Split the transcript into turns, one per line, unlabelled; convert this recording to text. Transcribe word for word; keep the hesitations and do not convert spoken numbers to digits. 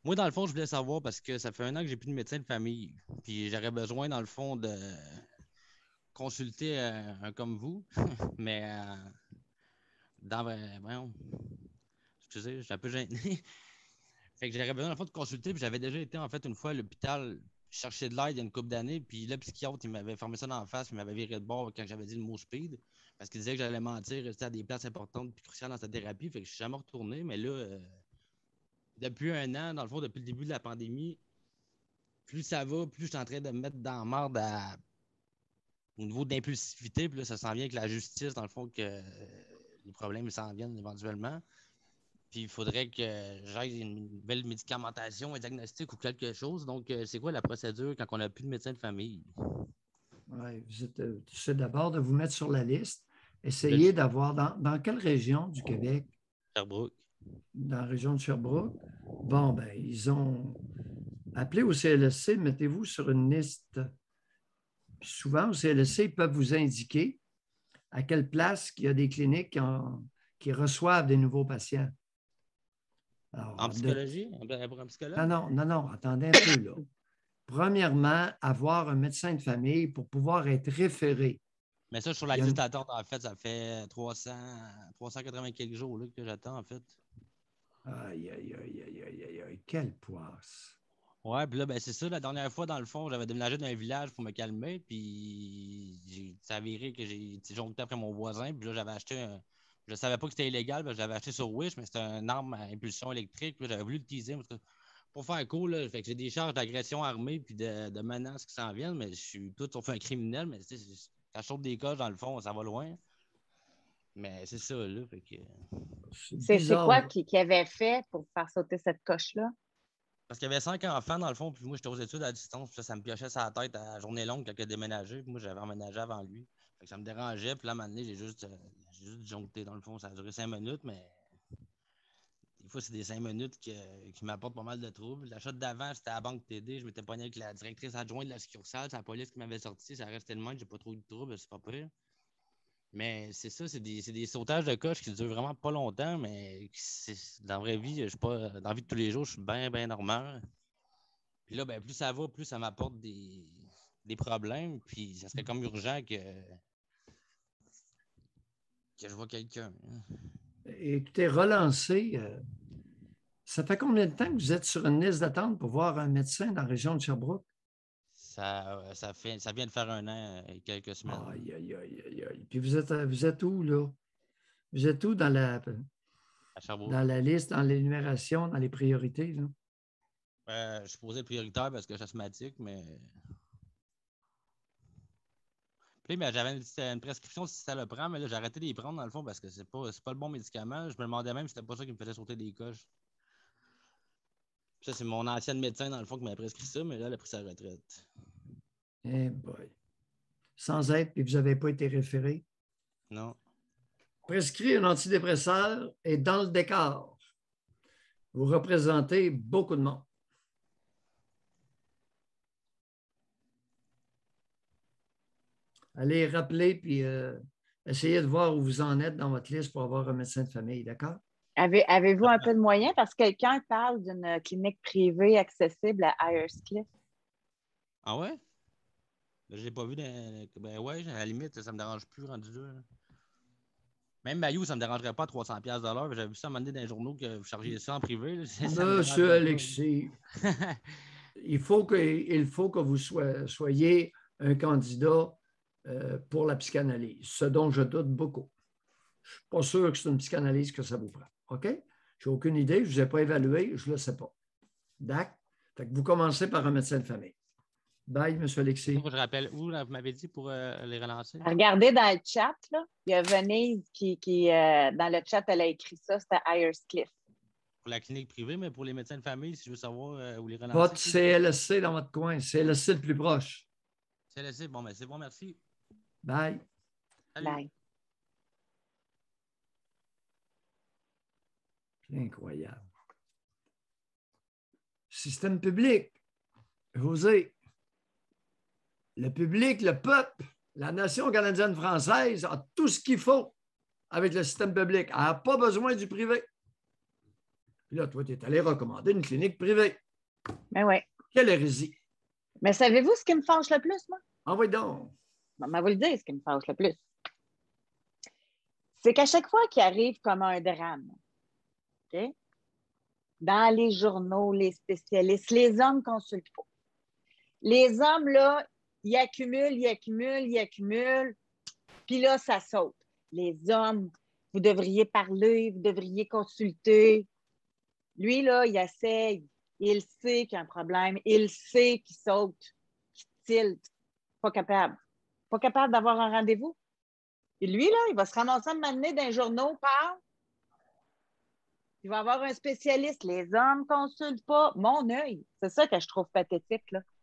Moi, dans le fond, je voulais savoir parce que ça fait un an que j'ai plus de médecin de famille. Puis j'aurais besoin, dans le fond, de consulter euh, un comme vous. Mais euh, dans. euh, voyons, excusez, je suis un peu gêné. Fait que j'aurais besoin, dans le fond, de consulter. Puis j'avais déjà été, en fait, une fois à l'hôpital chercher de l'aide il y a une couple d'années. Puis le psychiatre, il m'avait fermé ça dans la face. Il m'avait viré de bord quand j'avais dit le mot speed. Parce qu'il disait que j'allais mentir, rester à des places importantes puis cruciales dans sa thérapie. Fait que je suis jamais retourné. Mais là, euh, depuis un an, dans le fond, depuis le début de la pandémie, plus ça va, plus je suis en train de me mettre dans la merde à... au niveau d'impulsivité. Puis là, ça s'en vient avec la justice, dans le fond, que euh, les problèmes s'en viennent éventuellement. Puis il faudrait que j'aille une nouvelle médicamentation, un diagnostic ou quelque chose. Donc, euh, c'est quoi la procédure quand on n'a plus de médecin de famille?
Oui, c'est d'abord de vous mettre sur la liste.
Je
Essayez d'avoir dans, dans quelle région du Québec?
Sherbrooke.
Dans la région de Sherbrooke. Bon, ben, ils ont appelé au C L S C, mettez-vous sur une liste. Puis souvent, au C L S C, ils peuvent vous indiquer à quelle place il y a des cliniques qui, en, qui reçoivent des nouveaux patients.
Alors, en psychologie? De... Pour un psychologue?
Non, non, non, non, attendez un peu là. Premièrement, avoir un médecin de famille pour pouvoir être référé.
Mais ça, sur la liste d'attente, en fait, ça fait trois cents, trois cent quatre-vingts quelques jours là, que j'attends, en fait.
Aïe, aïe, aïe, aïe, aïe, aïe, aïe, quelle poisse.
Ouais, puis là, ben, c'est ça. La dernière fois, dans le fond, j'avais déménagé dans un village pour me calmer, puis j'ai avéré que j'ai jonglé après mon voisin, puis là, j'avais acheté un. Je savais pas que c'était illégal, j'avais acheté sur Wish, mais c'était une arme à impulsion électrique, puis j'avais voulu l'utiliser. Pour faire cool, là, fait que j'ai des charges d'agression armée puis de, de menaces qui s'en viennent, mais je suis tout sauf un criminel, mais tu sais, quand je saute des coches, dans le fond, ça va loin. Mais c'est ça, là. Fait que...
C'est quoi qui, qui avait fait pour faire sauter cette coche-là?
Parce qu'il y avait cinq enfants, dans le fond, puis moi, j'étais aux études à distance, puis ça, ça me piochait sur la tête à la journée longue quand il a déménagé, puis moi, j'avais emménagé avant lui. Fait que ça me dérangeait, puis là, à un moment donné, j'ai juste, euh, j'ai juste joncté, dans le fond. Ça a duré cinq minutes, mais des fois, c'est des cinq minutes qui, qui m'apportent pas mal de troubles. L'achat d'avant, c'était à la banque T D. Je m'étais pogné avec la directrice adjointe de la succursale. C'est la police qui m'avait sorti. Ça restait le même. J'ai pas trop eu de troubles. C'est pas pire. Mais c'est ça, c'est des, des sautages de coche qui durent vraiment pas longtemps. Mais dans la vraie vie, je suis pas. Dans la vie de tous les jours, je suis bien, bien normal. Puis là, ben, plus ça va, plus ça m'apporte des, des problèmes. Puis ça serait comme urgent que, que je vois quelqu'un.
Écoutez, relancez. Euh, ça fait combien de temps que vous êtes sur une liste d'attente pour voir un médecin dans la région de Sherbrooke?
Ça, ça, fait, ça vient de faire un an et quelques semaines.
Aïe, aïe, aïe, aïe, aïe. Puis vous êtes, vous êtes où, là? Vous êtes où dans la, dans la liste, dans l'énumération, dans les priorités, là?
Euh, je suis posé prioritaire parce que je suis asthmatique, mais. Puis, mais j'avais une, une prescription si ça le prend, mais là, j'ai arrêté de les prendre dans le fond parce que c'est pas, c'est pas le bon médicament. Je me demandais même si c'était pas ça qui me faisait sauter des coches. Puis ça, c'est mon ancienne médecin, dans le fond, qui m'a prescrit ça, mais là, elle a pris sa retraite.
Eh boy. Sans être, puis vous n'avez pas été référé?
Non.
Prescrit un antidépresseur est dans le décor. Vous représentez beaucoup de monde. Allez rappeler, puis euh, essayez de voir où vous en êtes dans votre liste pour avoir un médecin de famille, d'accord?
Avez, avez-vous un peu de moyens? Parce que quelqu'un parle d'une clinique privée accessible à Ayerscliff.
Ah ouais? Je l'ai pas vu dans... Ben ouais, à la limite, ça me dérange plus rendu là. Même Maillot, ça me dérangerait pas à trois cents dollars de l'heure. J'avais vu ça à un moment donné dans les journaux que vous chargiez ça en privé. Là. Ça
Monsieur Alexis, il, faut que, il faut que vous soyez un candidat euh, pour la psychanalyse, ce dont je doute beaucoup. Je ne suis pas sûr que c'est une psychanalyse que ça vous prend. OK? Je n'ai aucune idée, je ne vous ai pas évalué, je ne le sais pas. D'accord? Fait que vous commencez par un médecin de famille. Bye, M. Alexis.
Je rappelle où, là, vous m'avez dit pour euh, les relancer?
Regardez dans le chat, là. Il y a Venise qui, qui euh, dans le chat, elle a écrit ça, c'était Ayerscliff.
Pour la clinique privée, mais pour les médecins de famille, si je veux savoir euh, où les relancer.
Pas de C L S C dans votre coin, C L S C le plus proche.
C L S C, bon, ben c'est bon, merci.
Bye.
Salut. Bye.
Incroyable. Système public. José, le public, le peuple, la nation canadienne française a tout ce qu'il faut avec le système public. Elle n'a pas besoin du privé. Puis là, toi, tu es allé recommander une clinique privée.
Mais oui.
Quelle hérésie!
Mais savez-vous ce qui me fâche le plus, moi?
Envoie donc.
Bon, ben, vous le dire, ce qui me fâche le plus. C'est qu'à chaque fois qu'il arrive comme un drame, OK? Dans les journaux, les spécialistes, les hommes consultent pas. Les hommes, là, ils accumulent, ils accumulent, ils accumulent, puis là, ça saute. Les hommes, vous devriez parler, vous devriez consulter. Lui, là, il essaye. Il sait qu'il y a un problème. Il sait qu'il saute, qu'il tilte. Pas capable. Pas capable d'avoir un rendez-vous. Et lui, là, il va se ramasser à m'amener dans les journaux, parle. Il va avoir un spécialiste. Les hommes ne consultent pas. Mon œil. C'est ça que je trouve pathétique, là.